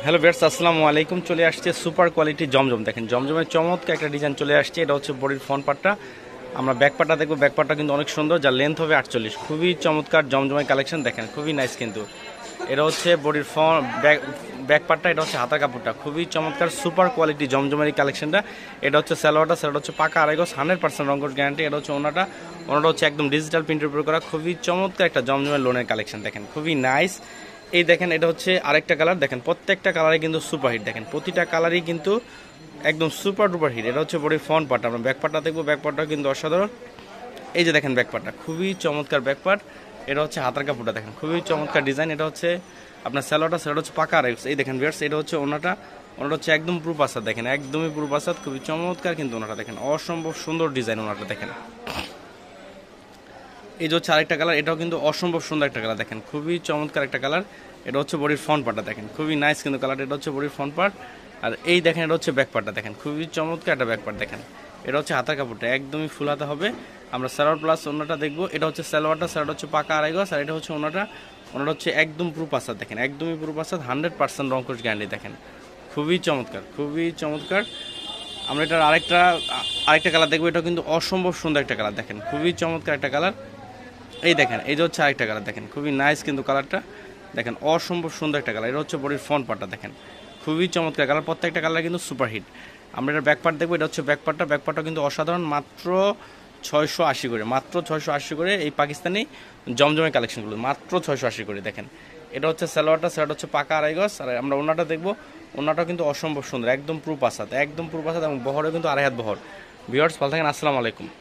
Hello viewers, আসসালামু আলাইকুম। চলে আসছে সুপার কোয়ালিটি জমজম। দেখেন জমজমের চমৎকার একটা ডিজাইন চলে আসছে। এটা হচ্ছে বডির ফ্রন্ট পার্টটা। আমরা ব্যাক পার্টটা দেখবো। ব্যাক পার্টটা কিন্তু অনেক সুন্দর, যার লেন্থ হবে 48। খুবই চমৎকার জমজমের কালেকশন, দেখেন খুবই নাইস কিন্তু। এটা হচ্ছে বডির ব্যাক পার্টটা, এটা হচ্ছে হাতার কাপড়টা। খুবই চমৎকার সুপার কোয়ালিটি জমজমের এই কালেকশনটা। এটা হচ্ছে সালোয়ারটা, সালোয়ারটা হচ্ছে পাকা আড়াই গজ, 100% রঙ্গর গ্যারান্টি। এটা হচ্ছে ওনাটা, ওনাটা হচ্ছে একদম ডিজিটাল প্রিন্টের উপর করা। খুবই চমৎকার একটা জমজমের লোনের কালেকশন, দেখেন খুবই নাইস। এই দেখেন, এটা হচ্ছে আরেকটা কালার। দেখেন প্রত্যেকটা কালারই কিন্তু সুপার হিট, দেখেন প্রতিটা কালারই কিন্তু একদম সুপার ডুপার হিট। এটা হচ্ছে বডির ফ্রন্ট পার্ট। আমরা ব্যাক পার্টটা দেখবো। ব্যাক পার্টটা কিন্তু অসাধারণ। এই যে দেখেন ব্যাক পার্টটা, খুবই চমৎকার ব্যাক পার্ট। এটা হচ্ছে হাতার কাপড়টা, দেখেন খুবই চমৎকার ডিজাইন। এটা হচ্ছে আপনার স্যালোয়ারটা, স্যালোয়ার হচ্ছে পাকা আড়াই। এই দেখেন ভিউয়ার্স, এটা হচ্ছে ওনাটা, ওনাটা হচ্ছে একদম পুরো পাসাদ, দেখেন একদমই পুরো পাসাদ। খুবই চমৎকার কিন্তু ওনাটা, দেখেন অসম্ভব সুন্দর ডিজাইন ওনাটা। দেখেন এই যে হচ্ছে আরেকটা কালার, এটাও কিন্তু অসম্ভব সুন্দর একটা কালার, দেখেন খুবই চমৎকার একটা কালার। এটা হচ্ছে বডির ফ্রন্ট পার্টটা, দেখেন খুবই নাইস কিন্তু কালার। এটা হচ্ছে বডির ফ্রন্ট পার্ট। আর এই দেখেন, এটা হচ্ছে ব্যাক পার্টটা, দেখেন খুবই চমৎকার একটা ব্যাক পার্ট। দেখেন এটা হচ্ছে হাতার কাপড়টা, একদমই ফুল হাতা হবে। আমরা সালোয়ার প্লাস ওনাটা দেখবো। এটা হচ্ছে সালোয়ারটা, সালোয়ারটা হচ্ছে পাকা আড়াই গজ। আর এটা হচ্ছে ওনাটা, ওনাটা হচ্ছে একদম পুরো পাসাদ, দেখেন একদমই পুরো পাসাদ, 100% রংকশ গ্যারান্টি। দেখেন খুবই চমৎকার, খুবই চমৎকার। আমরা এটার আরেকটা আরেকটা কালার দেখবো। এটা কিন্তু অসম্ভব সুন্দর একটা কালার, দেখেন খুবই চমৎকার একটা কালার। এই দেখেন, এই যে হচ্ছে আরেকটা কালার, দেখেন খুবই নাইস কিন্তু কালারটা, দেখেন অসম্ভব সুন্দর একটা কালার। এটা হচ্ছে বডির ফ্রন্ট পার্টটা, দেখেন খুবই চমৎকার কালার। প্রত্যেকটা কালার কিন্তু সুপার হিট। আমরা এটা ব্যাক পার্ট দেখবো। এটা হচ্ছে ব্যাক পার্টটা, ব্যাক পার্টটা কিন্তু অসাধারণ। মাত্র 680 করে, মাত্র 680 করে এই পাকিস্তানি জমজমের কালেকশনগুলো, মাত্র 680 করে। দেখেন এটা হচ্ছে সালোয়ারটা, সালোয়ারটা হচ্ছে পাকা আড়াই গজ। আর আমরা ওনাটা দেখবো। ওনাটাও কিন্তু অসম্ভব সুন্দর, একদম পুরো পাসাত, একদম পুরো পাসাত, এবং বহরে কিন্তু আড়াই হাত বহর। ভিউয়ার্স ভালো থাকেন, আসসালামু আলাইকুম।